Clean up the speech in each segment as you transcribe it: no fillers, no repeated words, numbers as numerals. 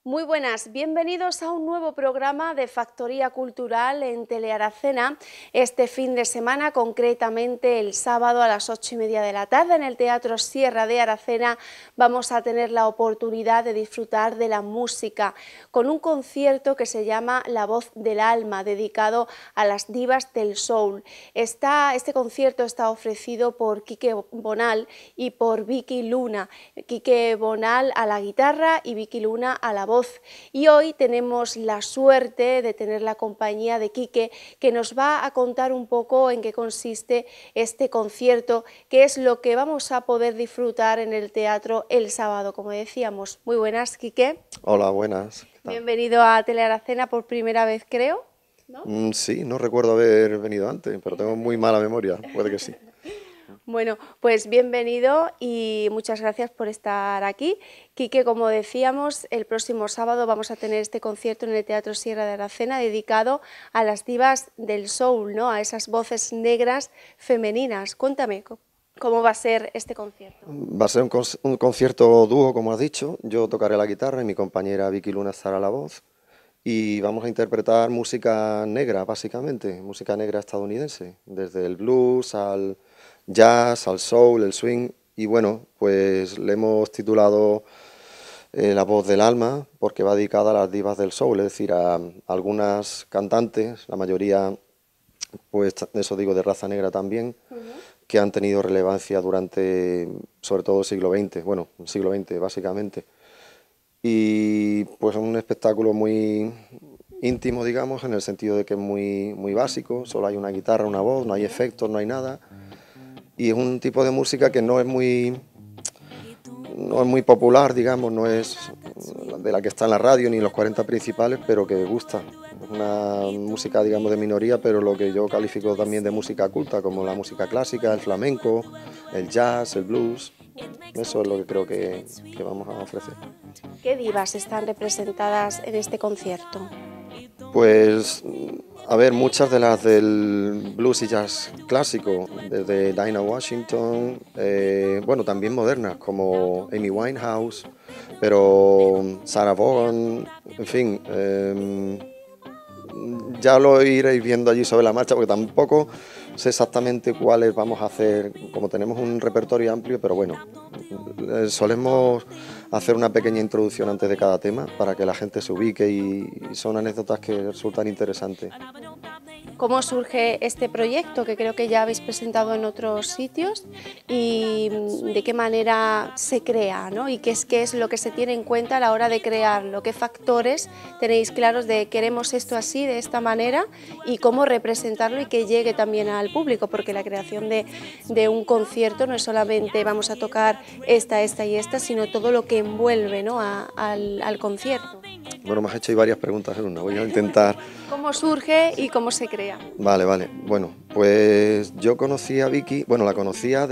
Muy buenas, bienvenidos a un nuevo programa de Factoría Cultural en Telearacena. Este fin de semana, concretamente el sábado a las 8:30 de la tarde, en el Teatro Sierra de Aracena, vamos a tener la oportunidad de disfrutar de la música con un concierto que se llama La Voz del Alma, dedicado a las divas del soul. Este concierto está ofrecido por Quique Bonal y por Vicky Luna. Quique Bonal a la guitarra y Vicky Luna a la voz. Y hoy tenemos la suerte de tener la compañía de Quique, que nos va a contar un poco en qué consiste este concierto, qué es lo que vamos a poder disfrutar en el teatro el sábado, como decíamos. Muy buenas, Quique. Hola, buenas. ¿Qué tal? Bienvenido a Telearacena por primera vez, creo, ¿no? Sí, no recuerdo haber venido antes, pero tengo muy mala memoria, puede que sí. Bueno, pues bienvenido y muchas gracias por estar aquí. Quique, como decíamos, el próximo sábado vamos a tener este concierto en el Teatro Sierra de Aracena dedicado a las divas del soul, ¿no? A esas voces negras femeninas. Cuéntame, ¿cómo va a ser este concierto? Va a ser un concierto dúo, como has dicho. Yo tocaré la guitarra y mi compañera Vicky Luna estará la voz. Y vamos a interpretar música negra, básicamente, música negra estadounidense, desde el blues al jazz, al soul, el swing. Y bueno, pues le hemos titulado La Voz del Alma, porque va dedicada a las divas del soul, es decir, a algunas cantantes, la mayoría, pues eso digo, de raza negra también, que han tenido relevancia durante, sobre todo, el siglo XX, bueno, el siglo XX básicamente. Y pues es un espectáculo muy íntimo, digamos, en el sentido de que es muy básico, solo hay una guitarra, una voz, no hay efectos, no hay nada. Y es un tipo de música que no es muy popular, digamos, no es de la que está en la radio ni en los 40 principales, pero que gusta. Es una música, digamos, de minoría, pero lo que yo califico también de música culta, como la música clásica, el flamenco, el jazz, el blues. Eso es lo que creo que vamos a ofrecer. ¿Qué divas están representadas en este concierto? Pues, a ver, muchas de las del blues y jazz clásico, desde Dinah Washington, bueno, también modernas, como Amy Winehouse, pero Sarah Vaughan, en fin, ya lo iréis viendo allí sobre la marcha, porque tampoco sé exactamente cuáles vamos a hacer, como tenemos un repertorio amplio, pero bueno, solemos hacer una pequeña introducción antes de cada tema para que la gente se ubique y son anécdotas que resultan interesantes. ¿Cómo surge este proyecto que creo que ya habéis presentado en otros sitios y de qué manera se crea, ¿no? Y qué es lo que se tiene en cuenta a la hora de crearlo? ¿Qué factores tenéis claros de queremos esto así, de esta manera y cómo representarlo y que llegue también al público? Porque la creación de un concierto no es solamente vamos a tocar esta y esta, sino todo lo que envuelve, ¿no? al concierto. Bueno, me has hecho ahí varias preguntas en una, voy a intentar. ¿Cómo surge y cómo se crea? Vale, vale. Bueno, pues yo conocí a Vicky, bueno, la conocía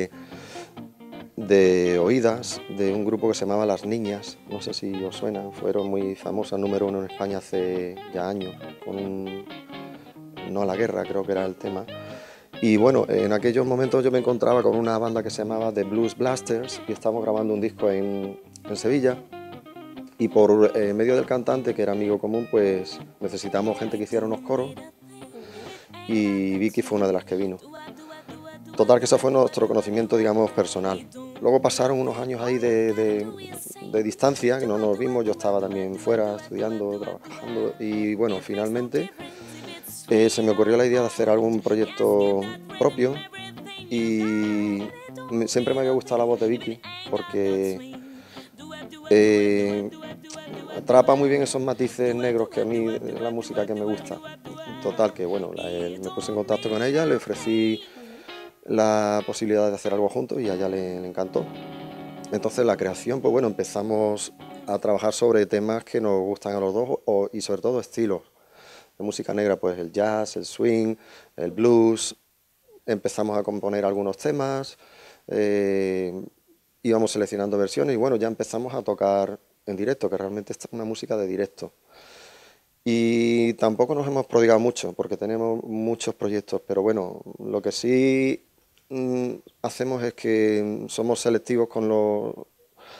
de oídas, de un grupo que se llamaba Las Niñas, no sé si os suenan, fueron muy famosas, número uno en España hace ya años, con un No a la guerra, creo que era el tema. Y bueno, en aquellos momentos yo me encontraba con una banda que se llamaba The Blues Blasters y estábamos grabando un disco en Sevilla. Y por medio del cantante, que era amigo común, pues necesitamos gente que hiciera unos coros y Vicky fue una de las que vino. Total, que ese fue nuestro conocimiento, digamos, personal. Luego pasaron unos años ahí de distancia, que no nos vimos, yo estaba también fuera estudiando, trabajando y bueno, finalmente se me ocurrió la idea de hacer algún proyecto propio y siempre me había gustado la voz de Vicky porque eh, atrapa muy bien esos matices negros que a mí es la música que me gusta. Total, que bueno, me puse en contacto con ella, le ofrecí la posibilidad de hacer algo juntos y a ella le encantó. Entonces la creación, pues bueno, empezamos a trabajar sobre temas que nos gustan a los dos y sobre todo estilos de música negra, pues el jazz, el swing, el blues. Empezamos a componer algunos temas, eh, íbamos seleccionando versiones y bueno, ya empezamos a tocar en directo, que realmente es una música de directo. Y tampoco nos hemos prodigado mucho porque tenemos muchos proyectos, pero bueno, lo que sí hacemos es que somos selectivos con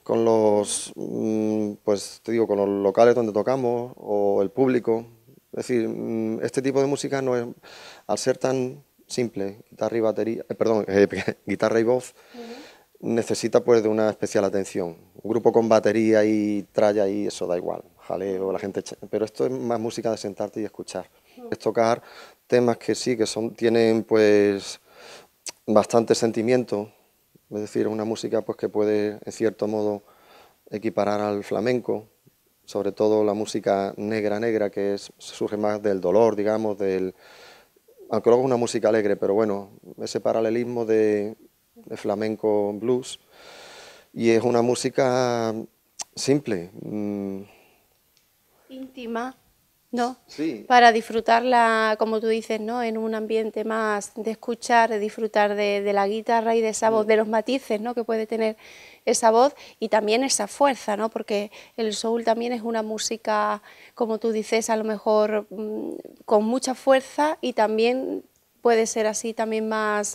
con los, pues te digo, con los locales donde tocamos o el público. Es decir, este tipo de música no es, al ser tan simple, guitarra y batería, perdón, guitarra y voz, necesita pues de una especial atención. Un grupo con batería y tralla y eso da igual, jaleo, la gente, pero esto es más música de sentarte y escuchar. Es tocar temas que sí, que son, tienen pues bastante sentimiento, es decir, una música pues que puede en cierto modo equiparar al flamenco, sobre todo la música negra, que surge más del dolor, digamos, aunque luego es una música alegre, pero bueno, ese paralelismo de flamenco blues, y es una música simple. Íntima, ¿no? Sí. Para disfrutarla, como tú dices, ¿no? En un ambiente más de escuchar, de disfrutar de la guitarra y de esa voz, de los matices, ¿no? Que puede tener esa voz y también esa fuerza, ¿no? Porque el soul también es una música, como tú dices, a lo mejor con mucha fuerza, y también puede ser así también más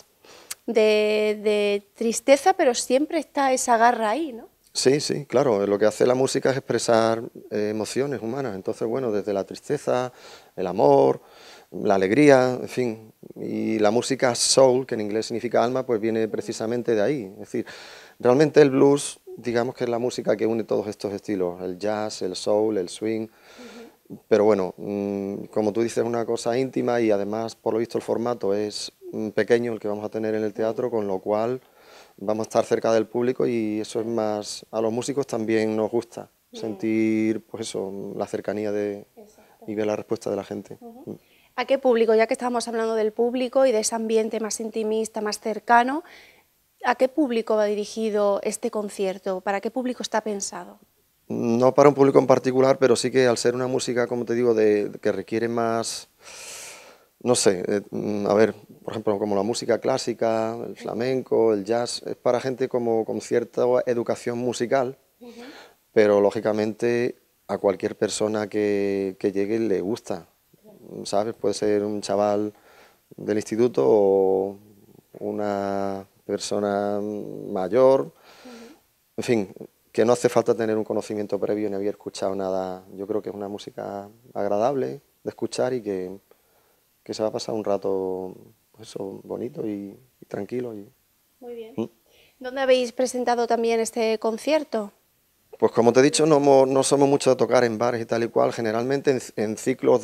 de tristeza, pero siempre está esa garra ahí, ¿no? Sí, sí, claro, lo que hace la música es expresar emociones humanas, entonces bueno, desde la tristeza, el amor, la alegría, en fin, y la música soul, que en inglés significa alma, pues viene precisamente de ahí. Es decir, realmente el blues, digamos que es la música que une todos estos estilos, el jazz, el soul, el swing, pero bueno, como tú dices, es una cosa íntima y además, por lo visto, el formato es pequeño, el que vamos a tener en el teatro, con lo cual vamos a estar cerca del público y eso es más, a los músicos también nos gusta sentir pues eso, la cercanía y ver la respuesta de la gente. ¿A qué público, ya que estamos hablando del público y de ese ambiente más intimista, más cercano, a qué público va dirigido este concierto? ¿Para qué público está pensado? No para un público en particular, pero sí que al ser una música, como te digo, que requiere más, no sé, a ver, por ejemplo, como la música clásica, el flamenco, el jazz, es para gente como con cierta educación musical, pero lógicamente a cualquier persona que llegue le gusta, ¿sabes? Puede ser un chaval del instituto o una persona mayor, en fin, que no hace falta tener un conocimiento previo ni haber escuchado nada. Yo creo que es una música agradable de escuchar y que se va a pasar un rato pues eso, bonito y tranquilo. Muy bien. ¿Dónde habéis presentado también este concierto? Pues como te he dicho, no somos mucho de tocar en bares y tal y cual, generalmente en ciclos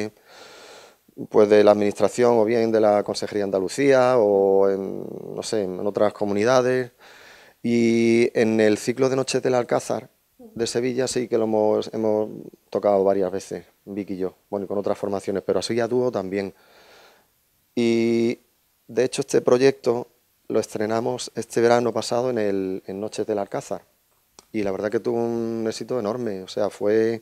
pues de la administración o bien de la Consejería de Andalucía o no sé, en otras comunidades. Y en el ciclo de Noches del Alcázar de Sevilla sí que lo hemos tocado varias veces, Vicky y yo, bueno, y con otras formaciones, pero así a dúo también. Y de hecho este proyecto lo estrenamos este verano pasado en Noches del Alcázar y la verdad que tuvo un éxito enorme, o sea, fue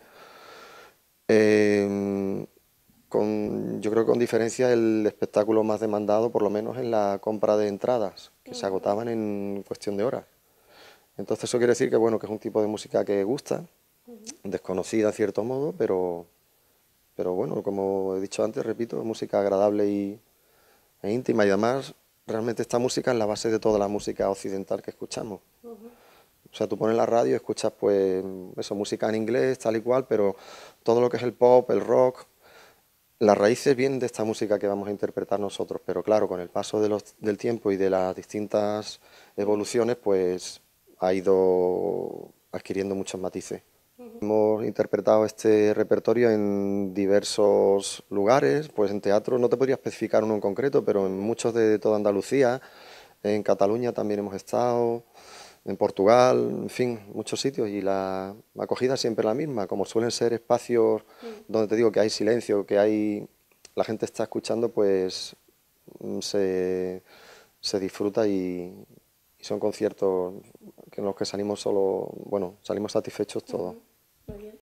yo creo que con diferencia el espectáculo más demandado, por lo menos en la compra de entradas, que se agotaban en cuestión de horas. Entonces eso quiere decir que bueno, que es un tipo de música que gusta, desconocida en cierto modo, pero bueno, como he dicho antes, repito, es música agradable e íntima, y además realmente esta música es la base de toda la música occidental que escuchamos. O sea, tú pones la radio y escuchas pues eso, música en inglés, tal y cual, pero todo lo que es el pop, el rock, las raíces vienen de esta música que vamos a interpretar nosotros, pero claro, con el paso del tiempo y de las distintas evoluciones, pues ha ido adquiriendo muchos matices. Hemos interpretado este repertorio en diversos lugares, pues en teatro no te podría especificar uno en concreto, pero en muchos de toda Andalucía, en Cataluña también hemos estado, en Portugal, en fin, muchos sitios, y la acogida siempre es la misma, como suelen ser espacios donde te digo que hay silencio, la gente está escuchando, pues se disfruta y son conciertos en los que salimos salimos satisfechos todos. Muy bien.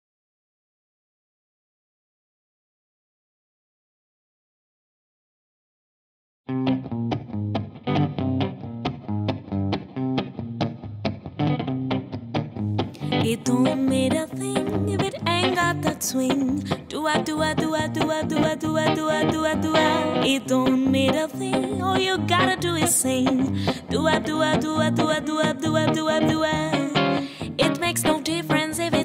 It don't mean a thing if it ain't got that swing. Do I, do I, do I, do I, do I, do I, do I, do I, do I. It don't mean a thing. All you gotta do is sing. Do I, do I, do I, do I, do I, do I, do I, do I.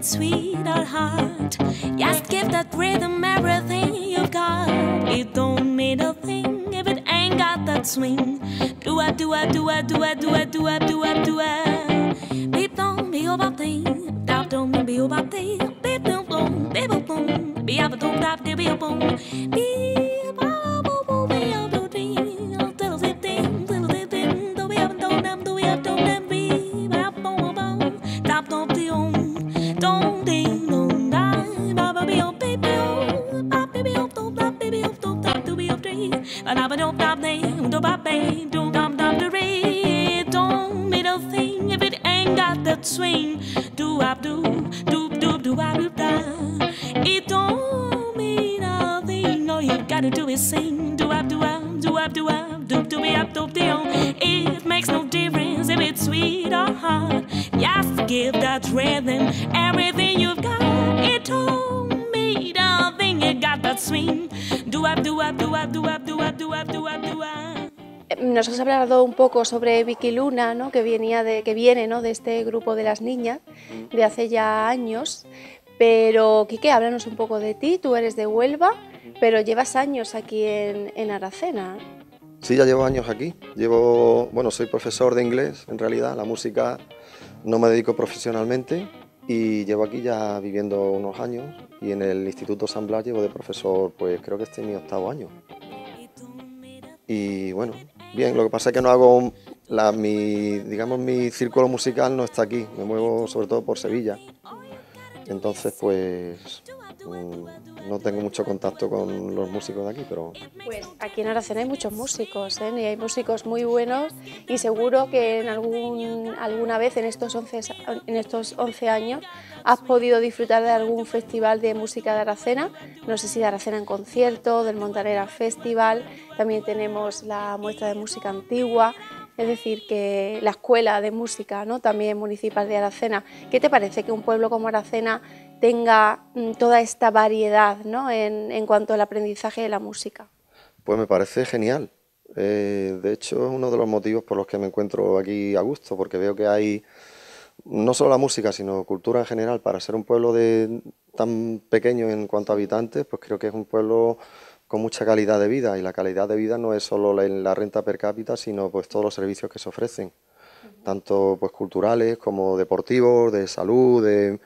it's sweet or hard. Just give that rhythm everything you've got. It don't mean a thing if it ain't got that swing. Do a do a do a do a do a do a do a do a. Beep don't be about thing. Dap don't be about thing. Beep don't boom. Beep boom. Be up don't dap be boom. Beep boom boom be up do ding. Little zip ding. Little zip ding. Do be up don't dam do be up don't dam be. Bap boom boom. Dap don't be on. Don't ding don't die. Baba be up baby up. Bap baby up don't dap baby up don't dap do be up ding. And I don't dap ding. Do bap bang. Do dam dam do re. Don't mean a thing if it ain't got that swing. Do up do do do do up do da. It don't mean a thing. All you gotta do is sing. Do up do up do up do up do do be up do down. It makes no difference if it's sweet or hard. Just give that rhythm everything you've got. It don't mean a thing. It got that swing. Do up do up do up do up do up do up do up do up. Nos has hablado un poco sobre Vicky Luna, ¿no? que viene, ¿no? de este grupo de las niñas de hace ya años. Pero, Quique, háblanos un poco de ti. Tú eres de Huelva, pero llevas años aquí en Aracena. Sí, ya llevo años aquí. Bueno, soy profesor de inglés, en realidad. La música no me dedico profesionalmente y llevo aquí ya viviendo unos años. Y en el Instituto San Blas llevo de profesor, pues creo que este es mi 8º año. Y bueno, bien, lo que pasa es que no hago, mi círculo musical no está aquí, me muevo sobre todo por Sevilla. Entonces, pues, no tengo mucho contacto con los músicos de aquí, pero... Pues aquí en Aracena hay muchos músicos, ¿eh? Y hay músicos muy buenos y seguro que alguna vez en estos 11 años has podido disfrutar de algún festival de música de Aracena. No sé si de Aracena en concierto, del Montanera Festival, también tenemos la muestra de música antigua. Es decir, que la escuela de música, ¿no? también municipal de Aracena. ¿Qué te parece que un pueblo como Aracena tenga toda esta variedad, ¿no? en cuanto al aprendizaje de la música? Pues me parece genial. De hecho, es uno de los motivos por los que me encuentro aquí a gusto, porque veo que hay no solo la música, sino cultura en general. Para ser un pueblo tan pequeño en cuanto a habitantes, pues creo que es un pueblo con mucha calidad de vida, y la calidad de vida no es solo la renta per cápita, sino pues todos los servicios que se ofrecen, tanto pues culturales como deportivos, de salud,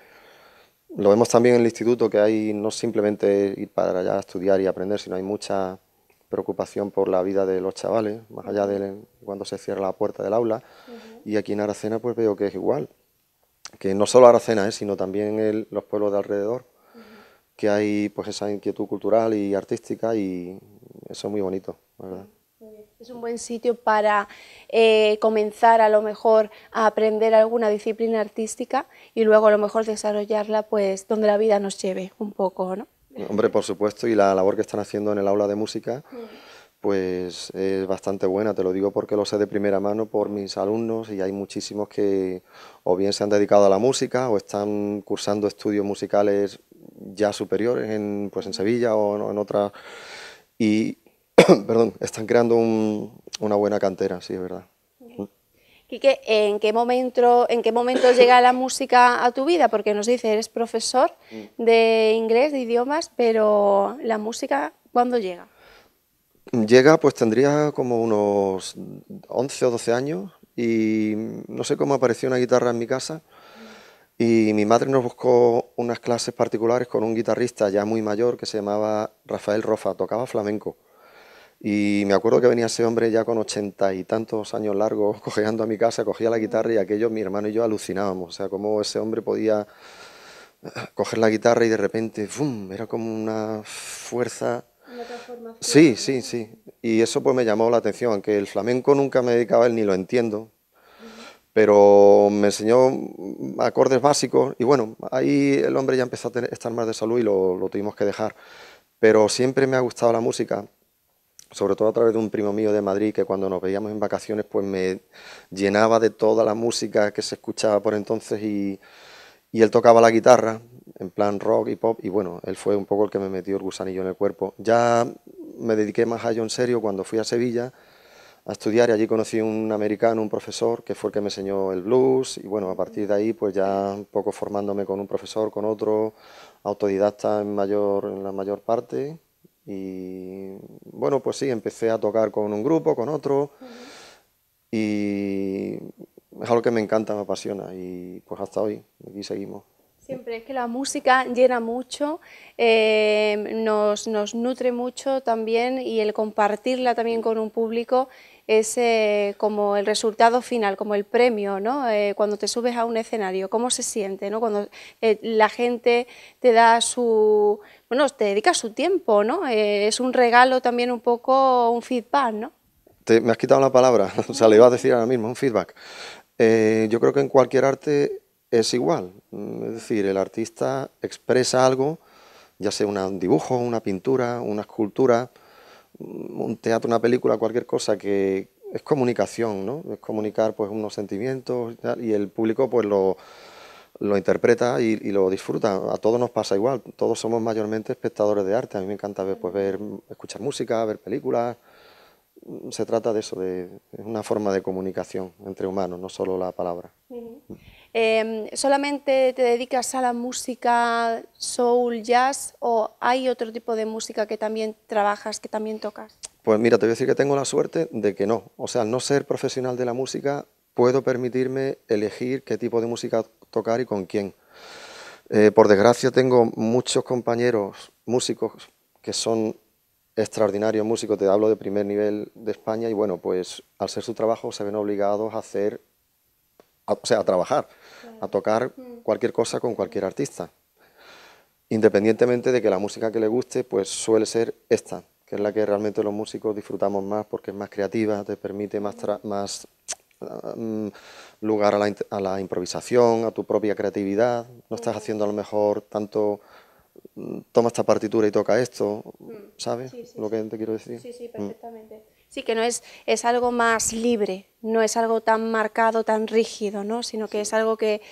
lo vemos también en el instituto, que hay no simplemente ir para allá a estudiar y aprender, sino hay mucha preocupación por la vida de los chavales, más allá de cuando se cierra la puerta del aula. Y aquí en Aracena pues veo que es igual, que no solo Aracena, sino también los pueblos de alrededor, que hay pues esa inquietud cultural y artística, y eso es muy bonito, la verdad. Es un buen sitio para comenzar a lo mejor a aprender alguna disciplina artística y luego a lo mejor desarrollarla pues donde la vida nos lleve un poco, ¿no? Hombre, por supuesto, y la labor que están haciendo en el aula de música pues es bastante buena, te lo digo porque lo sé de primera mano por mis alumnos, y hay muchísimos que o bien se han dedicado a la música o están cursando estudios musicales ya superiores en Sevilla o en otras, y perdón, están creando una buena cantera, sí, es verdad. Quique, ¿en qué momento llega la música a tu vida? Porque nos dice, eres profesor de inglés, de idiomas, pero la música, ¿cuándo llega? Llega, pues tendría como unos 11 o 12 años, y no sé cómo apareció una guitarra en mi casa, y mi madre nos buscó unas clases particulares con un guitarrista ya muy mayor que se llamaba Rafael Rofa, tocaba flamenco. Y me acuerdo que venía ese hombre ya con 80 y tantos años largos, cojeando a mi casa, cogía la guitarra, y aquello mi hermano y yo alucinábamos. O sea, cómo ese hombre podía coger la guitarra y de repente, ¡fum!, era como una fuerza. Una transformación. Sí, sí, sí. Y eso pues me llamó la atención, aunque el flamenco nunca me dedicaba a él ni lo entiendo, pero me enseñó acordes básicos, y bueno, ahí el hombre ya empezó a estar más de salud y lo tuvimos que dejar. Pero siempre me ha gustado la música, sobre todo a través de un primo mío de Madrid, que cuando nos veíamos en vacaciones pues me llenaba de toda la música que se escuchaba por entonces, y él tocaba la guitarra en plan rock y pop, y bueno, él fue un poco el que me metió el gusanillo en el cuerpo. Ya me dediqué más a ello en serio cuando fui a Sevilla a estudiar y allí conocí un americano, un profesor, que fue el que me enseñó el blues y bueno, a partir de ahí pues ya un poco formándome con un profesor, con otro, autodidacta en la mayor parte y bueno, pues sí, empecé a tocar con un grupo, con otro y es algo que me encanta, me apasiona y pues hasta hoy, aquí seguimos. Siempre es que la música llena mucho, nos nutre mucho también y el compartirla también con un público es como el resultado final, como el premio, ¿no? Cuando te subes a un escenario, ¿cómo se siente, ¿no? Cuando la gente te da bueno, te dedica su tiempo, ¿no? Es un regalo también un poco, un feedback, ¿no? Me has quitado la palabra, o sea, le iba a decir ahora mismo, un feedback. Yo creo que en cualquier arte es igual, es decir, el artista expresa algo, ya sea un dibujo, una pintura, una escultura, un teatro, una película, cualquier cosa que es comunicación, ¿no? Es comunicar pues unos sentimientos y el público pues lo interpreta y lo disfruta. A todos nos pasa igual, todos somos mayormente espectadores de arte. A mí me encanta escuchar música, ver películas. Se trata de eso, es una forma de comunicación entre humanos, no solo la palabra. ¿Solamente te dedicas a la música soul, jazz o hay otro tipo de música que también trabajas, que también tocas? Pues mira, te voy a decir que tengo la suerte de que no. O sea, al no ser profesional de la música, puedo permitirme elegir qué tipo de música tocar y con quién. Por desgracia tengo muchos compañeros músicos que son extraordinarios músicos, te hablo de primer nivel de España y bueno, pues al ser su trabajo se ven obligados a trabajar, a tocar cualquier cosa con cualquier artista, independientemente de que la música que le guste pues suele ser esta, que es la que realmente los músicos disfrutamos más porque es más creativa, te permite más lugar a la improvisación, a tu propia creatividad, no estás haciendo a lo mejor tanto toma esta partitura y toca esto, ¿sabes lo que te quiero decir? Sí, perfectamente. Sí, que no es algo más libre, no es algo tan marcado, tan rígido, ¿no? Sino que es algo que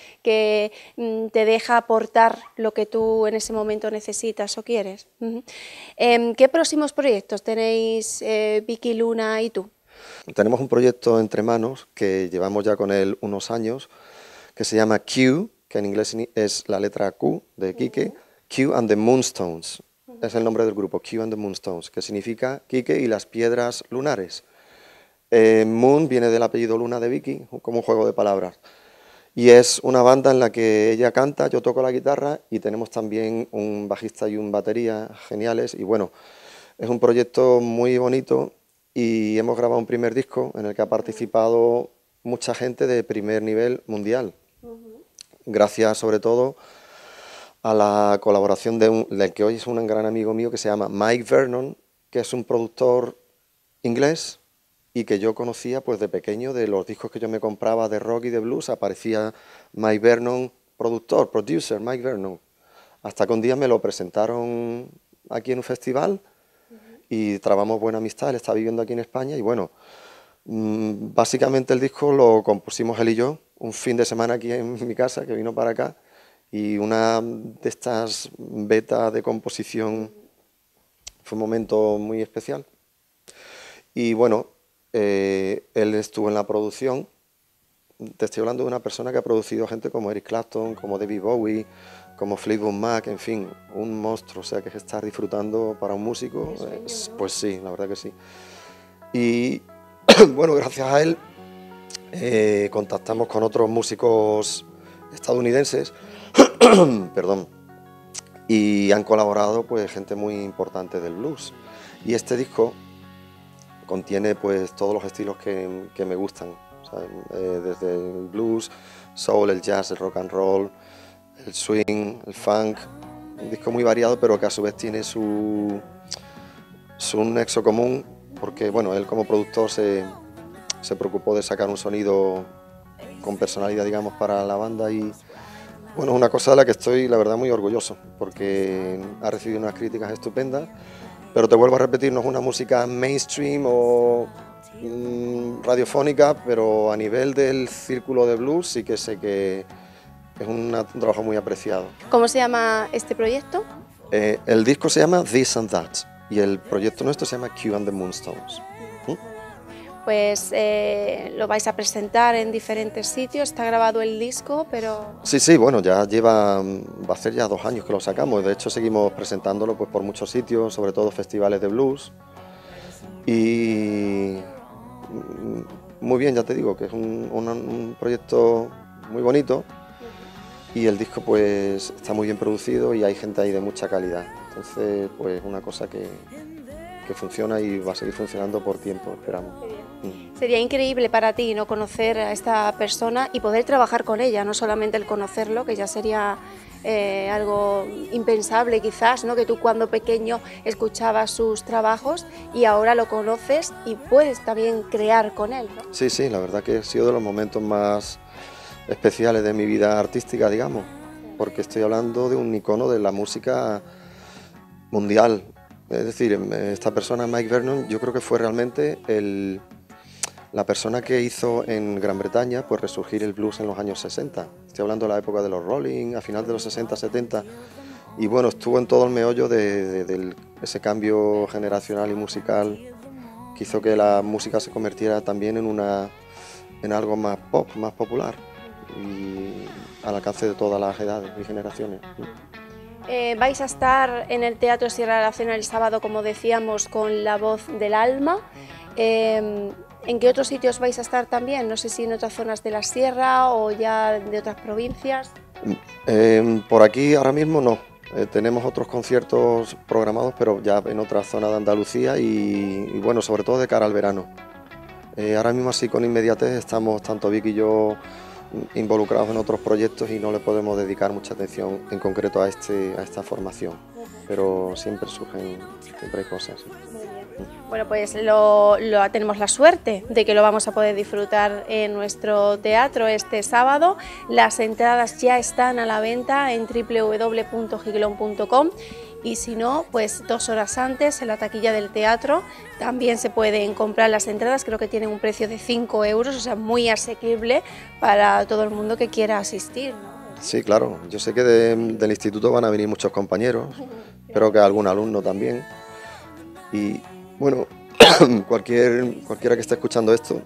te deja aportar lo que tú en ese momento necesitas o quieres. ¿Qué próximos proyectos tenéis Vicky, Luna y tú? Tenemos un proyecto entre manos que llevamos ya con él unos años, que se llama Q, que en inglés es la letra Q de Quique, Q and the Moonstones, es el nombre del grupo, Q and the Moonstones, que significa Quique y las piedras lunares. Moon viene del apellido Luna de Vicky, como un juego de palabras. Y es una banda en la que ella canta, yo toco la guitarra y tenemos también un bajista y un batería geniales. Y bueno, es un proyecto muy bonito y hemos grabado un primer disco en el que ha participado mucha gente de primer nivel mundial. Gracias sobre todo a la colaboración del que hoy es un gran amigo mío que se llama Mike Vernon, que es un productor inglés y que yo conocía pues de pequeño, de los discos que yo me compraba de rock y de blues, aparecía Mike Vernon, producer Mike Vernon, hasta que un día me lo presentaron aquí en un festival y trabamos buena amistad, él está viviendo aquí en España y bueno, básicamente el disco lo compusimos él y yo, un fin de semana aquí en mi casa, que vino para acá, y una de estas betas de composición fue un momento muy especial. Y bueno, él estuvo en la producción. Te estoy hablando de una persona que ha producido gente como Eric Clapton, como David Bowie, como Fleetwood Mac, en fin, un monstruo. O sea, que es estar disfrutando para un músico, pues sí, la verdad que sí. Y bueno, gracias a él contactamos con otros músicos estadounidenses perdón, y han colaborado pues gente muy importante del blues y este disco contiene pues todos los estilos que me gustan, desde el blues, soul, el jazz, el rock and roll, el swing, el funk, un disco muy variado pero que a su vez tiene su nexo común porque bueno, él como productor se preocupó de sacar un sonido con personalidad digamos para la banda y bueno, es una cosa de la que estoy, la verdad, muy orgulloso, porque ha recibido unas críticas estupendas, pero te vuelvo a repetir, no es una música mainstream o radiofónica, pero a nivel del círculo de blues sí que sé que es un trabajo muy apreciado. ¿Cómo se llama este proyecto? El disco se llama This and That, y el proyecto nuestro se llama Q and the Moonstones. pues lo vais a presentar en diferentes sitios, está grabado el disco, pero... Sí, bueno, ya va a ser ya 2 años que lo sacamos, de hecho seguimos presentándolo pues por muchos sitios, sobre todo festivales de blues, y muy bien, ya te digo, que es un proyecto muy bonito, y el disco pues está muy bien producido y hay gente ahí de mucha calidad, entonces pues una cosa que funciona y va a seguir funcionando por tiempo, esperamos. Sería increíble para ti, ¿no?, conocer a esta persona y poder trabajar con ella, no solamente el conocerlo, que ya sería algo impensable quizás, ¿no?, que tú cuando pequeño escuchabas sus trabajos y ahora lo conoces y puedes también crear con él, ¿no? Sí, la verdad que ha sido de los momentos más especiales de mi vida artística, digamos, porque estoy hablando de un icono de la música mundial. Es decir, esta persona, Mike Vernon, yo creo que fue realmente la persona que hizo en Gran Bretaña pues resurgir el blues en los años 60. Estoy hablando de la época de los Rolling, a final de los 60, 70, y bueno, estuvo en todo el meollo de ese cambio generacional y musical que hizo que la música se convirtiera también en algo más pop, más popular y al alcance de todas las edades y generaciones. Vais a estar en el Teatro Sierra de Aracena el sábado, como decíamos, con La Voz del Alma. ¿En qué otros sitios vais a estar también? No sé si en otras zonas de la sierra o ya de otras provincias. Por aquí ahora mismo no. Tenemos otros conciertos programados, pero ya en otra zona de Andalucía y bueno, sobre todo de cara al verano. Ahora mismo así con inmediatez estamos tanto Vic y yo involucrados en otros proyectos y no le podemos dedicar mucha atención en concreto a esta formación, pero siempre hay cosas. Bueno, pues tenemos la suerte de que lo vamos a poder disfrutar en nuestro teatro este sábado. Las entradas ya están a la venta en www.giglón.com y si no, pues 2 horas antes en la taquilla del teatro también se pueden comprar las entradas, creo que tienen un precio de 5 euros, o sea, muy asequible para todo el mundo que quiera asistir, ¿no? Sí, claro, yo sé que del instituto van a venir muchos compañeros, espero que algún alumno también, y bueno, cualquiera que esté escuchando esto,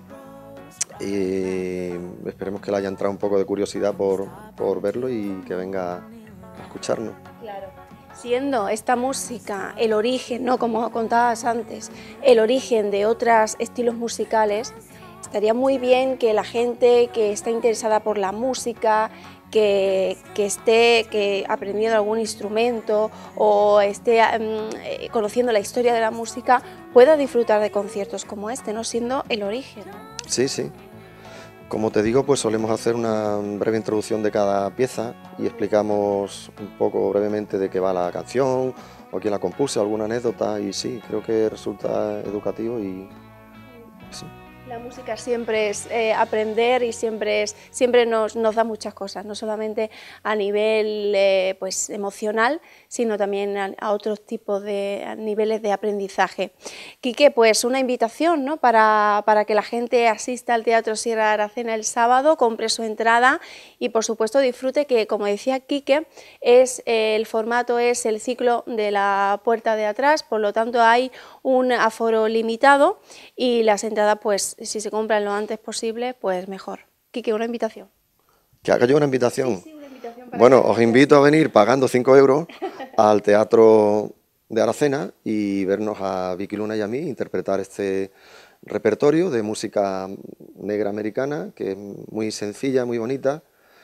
esperemos que le haya entrado un poco de curiosidad por verlo y que venga a escucharnos. Claro. Siendo esta música el origen, ¿no?, como contabas antes, el origen de otros estilos musicales, estaría muy bien que la gente que está interesada por la música, que esté aprendiendo algún instrumento o esté conociendo la historia de la música, pueda disfrutar de conciertos como este, ¿no?, siendo el origen. Sí. Como te digo, pues solemos hacer una breve introducción de cada pieza y explicamos un poco brevemente de qué va la canción o quién la compuso, alguna anécdota, y sí, creo que resulta educativo y sí. La música siempre es aprender y siempre nos da muchas cosas, no solamente a nivel pues emocional, sino también a otros tipos de niveles de aprendizaje. Quique, pues una invitación, ¿no?, para que la gente asista al Teatro Sierra de Aracena el sábado, compre su entrada y por supuesto disfrute, que como decía Quique, el formato es el ciclo de la puerta de atrás, por lo tanto hay un aforo limitado y las entradas, pues si se compran lo antes posible, pues mejor. Quique, una invitación. ¿Que haga yo una invitación? Sí, una invitación para bueno, os invito a venir pagando 5 euros al Teatro de Aracena y vernos a Vicky Luna y a mí interpretar este repertorio de música negra americana, que es muy sencilla, muy bonita,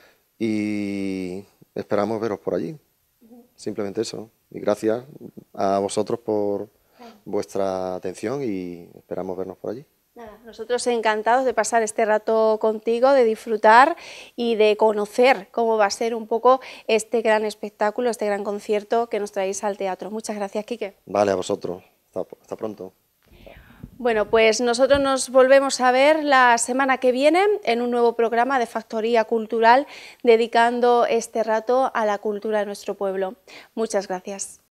y esperamos veros por allí. Simplemente eso. Y gracias a vosotros por vuestra atención y esperamos vernos por allí. Nada, nosotros encantados de pasar este rato contigo, de disfrutar y de conocer cómo va a ser un poco este gran espectáculo, este gran concierto que nos traéis al teatro. Muchas gracias, Quique. Vale, a vosotros. Hasta pronto. Bueno, pues nosotros nos volvemos a ver la semana que viene en un nuevo programa de Factoría Cultural, dedicando este rato a la cultura de nuestro pueblo. Muchas gracias.